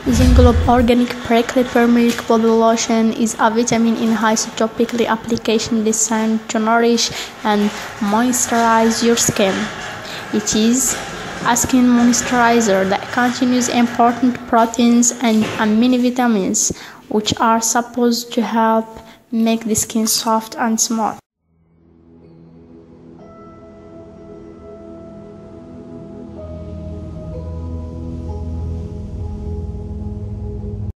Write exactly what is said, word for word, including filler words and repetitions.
Zineglob Organic Prickly Pear Milk Body Lotion is a vitamin-enhanced topical application designed to nourish and moisturize your skin. It is a skin moisturizer that contains important proteins and amino vitamins, which are supposed to help make the skin soft and smooth.